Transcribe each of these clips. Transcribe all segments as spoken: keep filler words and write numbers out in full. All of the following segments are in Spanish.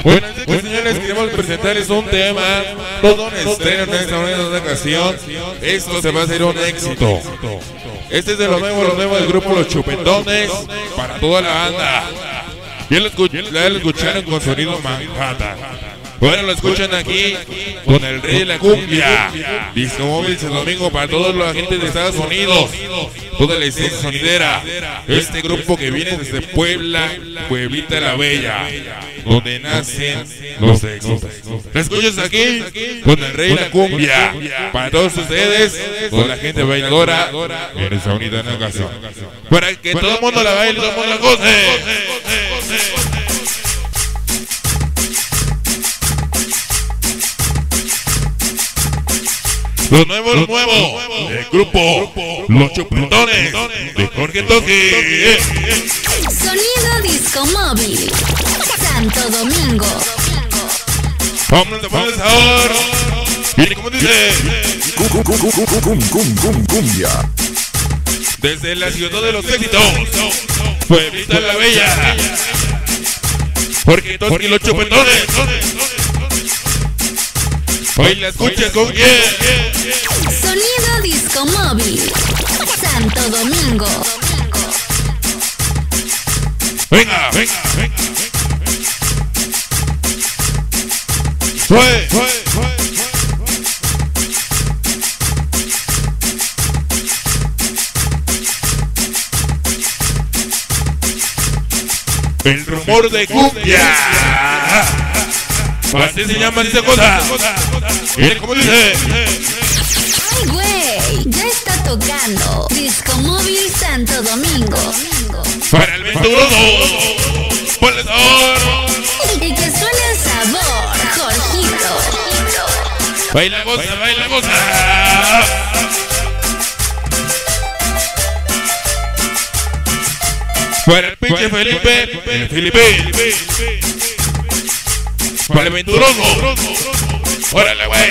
Bueno, pues, señores, queremos presentarles un tema, todo un estreno en esta bonita ocasión. Esto se va a hacer un éxito. Este es de lo nuevo, lo nuevo del grupo Los Chupetones, para toda la banda. Ya lo, escuch ya lo escucharon con sonido Manhattan. Bueno, lo escuchan aquí con el rey de la cumbia. Disco Móvil este domingo para toda la gente de Estados Unidos, toda la escena sonidera. Este grupo que viene desde Puebla, Pueblita la Bella, donde nacen los éxitos. Lo escuchas aquí con el rey de la cumbia para todos ustedes, con la gente bailadora en esta bonita ocasión, para que todo el mundo la baile, todo el mundo la goce. Lo nuevo, lo nuevo, el grupo Los Chupetones de Jorge Toque. Sonido Disco Móvil, Santo Domingo. Vámonos a poner sabor. Viene como dice. Cumbia. Desde la ciudad de los éxitos, Pueblita la Bella, Jorge Toque y Los Chupetones. Hoy la escuchas con quién. Sonido Disco Móvil, Santo Domingo. Venga, venga, venga. Fue, fue, fue. El rumor de cumbia. Así se llama esa cosa. Mire cómo dice. Ay, güey, ya está tocando Disco Móvil Santo Domingo. Para el venturoso, ponle sabor. Y que suene el sabor, Jorgito. Baila, goza, baila, goza. Para el pinche Felipe, el Felipe. Para el venturoso. Órale, güey.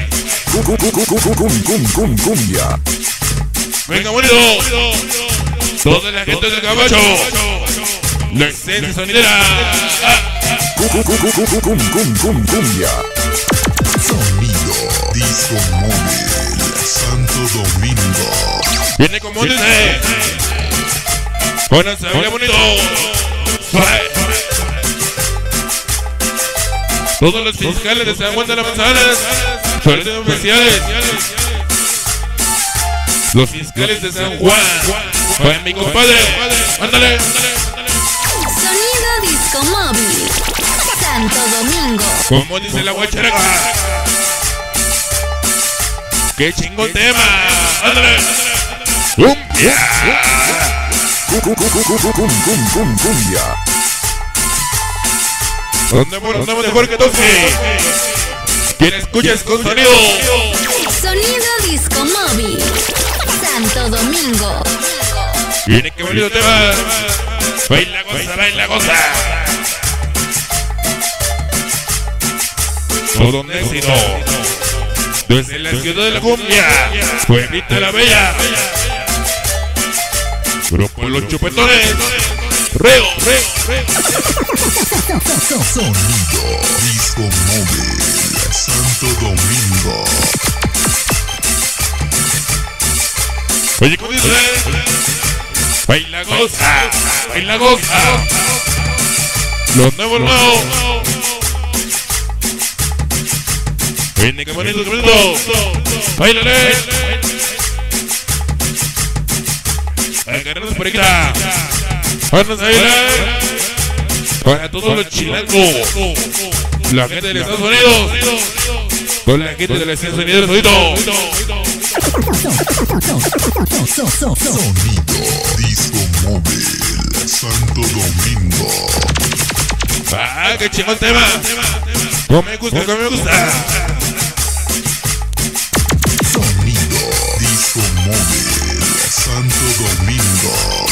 Cumbia. Venga, bonito. Toda la gente del caballo. La esencia sonidera. Cumbia. Sonido Disco Móvil Santo Domingo. Viene como dice. Buenas, baila bonito. Todos los fiscales de San Juan de la Manzana, sueldos especiales. Los fiscales de San Juan, para mi compadre, ándale. Sonido Disco Móvil, Santo Domingo. Como dice la guacharaca. ¡Qué chingón tema! ¡Ándale! ¡Cumbia! Cumbia. ¿Dónde andamos de Jorge Toque? ¿Quién escuchas con sonido? Sonido Disco Móvil, Santo Domingo. Viene que bonito tema. Baila, goza, baila, goza. Todo un éxito. Desde la ciudad de la cumbia, Pueblita la Bella. Grupo Los Chupetones. Reo, reo, reo. Sonido Disco Móvil Santo Domingo. Oye, ¿cómo dice? Baila, goza, baila, goza. Los nuevos, nuevos. Viene, qué bonito, qué bonito. Bailale. Agarrarnos por aquí. Vamos a bailar. Para todos los chilangos, la gente de Estados Unidos, con la gente de la Estados Unidos, Sonido Disco Móvil Santo Domingo. Ah, qué chingón tema. Como me gusta, como me gusta. Sonido Disco Móvil Santo Domingo.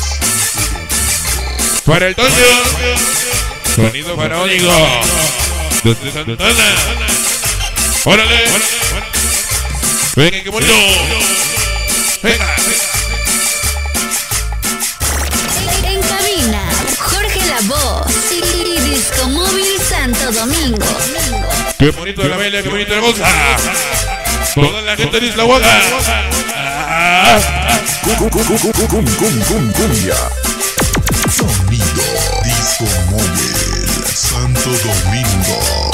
Para el Toño, sonido paródico desde Santana. Órale, venga, qué bonito. Venga. En cabina, Jorge La Voz y Disco Móvil Santo Santo Domingo. Qué bonito la baila, qué bonito la goza. Toda la gente dice la guaga. Cumbia. Sonido Disco Móvil Santo Domingo.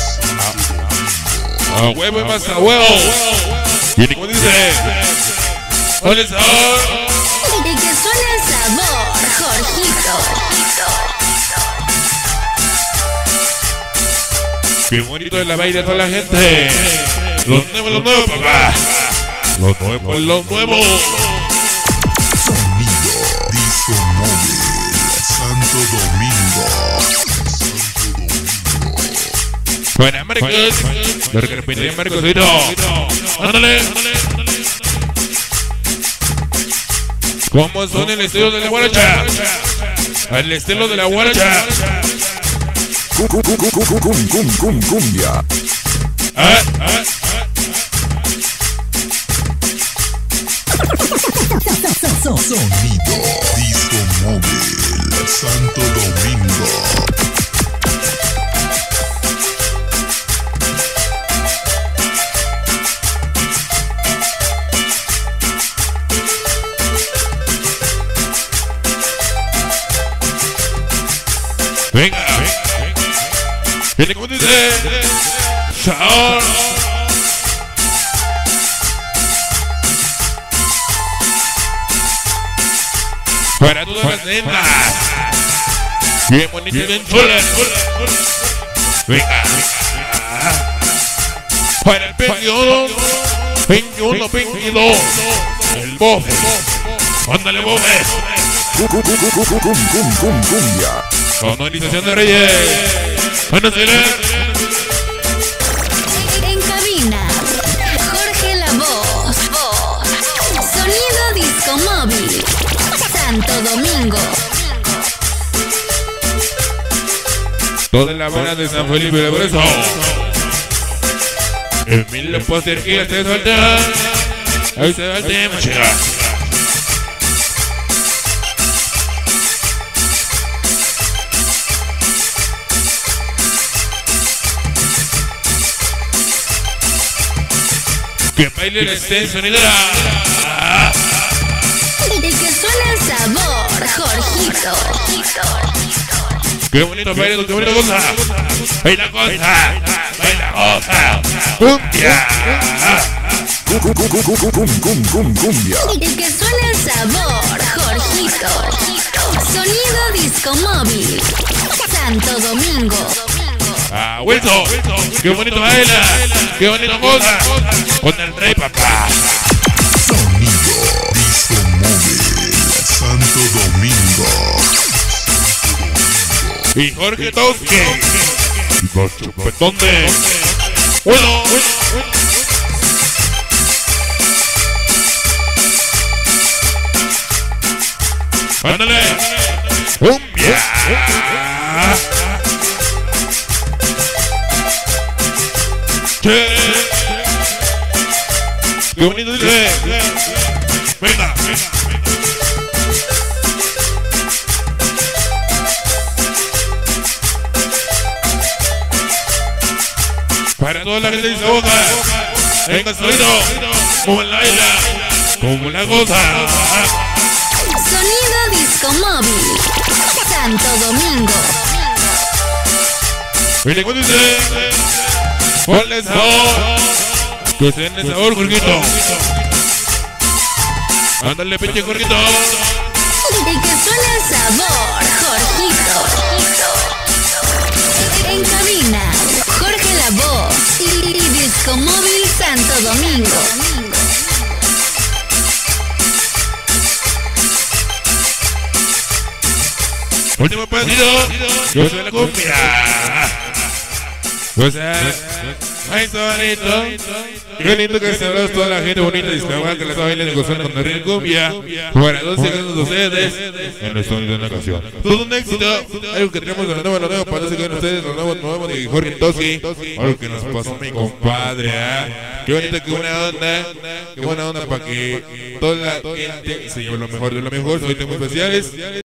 A huevo y más a huevo. Y como dice, ¿cuál es el sabor? Y que suene el sabor, Jorgito. Qué bonito es la baila toda la gente. Los nuevos, los nuevos, papá. Los nuevos, los nuevos. Sonido Disco Móvil Santo Domingo. Buena, Marcos. Lo que repite, Marcosito. Ándale. ¿Cómo son el estilo de la guaracha? El estilo de la guaracha. Cumbia. Ah, ah, Sonido Disco Móvil Santo Domingo. venga, viene como dice, chao. Para todas las nenas, bien bonita y bien chula. Venga, para el veintiuno, veintiuno, veintidós, el bofe. Ándale, bofe. Cumbia. Sonorización de Reyes. Ándale. En cabina, Jorge La Voz. Sonido Disco Móvil Santo Domingo. Toda la banda de San Felipe de Brezo. Emilio Posterquilla se suelta. Ahí se va el tema, chica. Que baile el extenso, sonidera. Y que suene el sabor, Jorgito. Qué bonito baile, qué bonito cosa. Baila cosa, baila cosa. Cumbia. Cumbia. Y que suene el sabor, Jorgito. Sonido Disco Móvil Santo Domingo. Ah, Wilson, qué bonito baila, qué bonito cosa. Con el rey, papá. Sonido Disco Móvil Santo Domingo. Y Jorge Tosque. Los chupetones. Bueno, ándale. Cumbia. Che. Qué bonito dice. Venga, venga. Para toda la gente de esa boca. Venga, sonido. Como la isla. Como la goza. Sonido Disco Móvil Santo Domingo. Mire, ¿cuándo dice? Ponle sabor. Que se den el sabor, Jorgito. Ándale, pinche Jorgito. Y que suene el sabor, Jorgito. En cabina, Jorge La Voz y Disco Móvil Santo Domingo. Último partido. Yo soy la cumbia. O sea, ay, bonito. Qué lindo que se abraza toda la gente bonita de Iztapalapa que la está bailando y gozando con el río cumbia. Para dos segundos de ustedes en el sonido de una canción. Todo un éxito. Algo que tenemos de lo nuevo, lo nuevo. Para dos segundos ustedes, lo nuevo, nuevo de Jorge Tosque. Algo que nos pasó mi compadre. ¿eh? Qué bonito, qué buena onda. Qué buena onda para que toda la gente se lleve lo mejor de lo mejor. Soy muy especiales.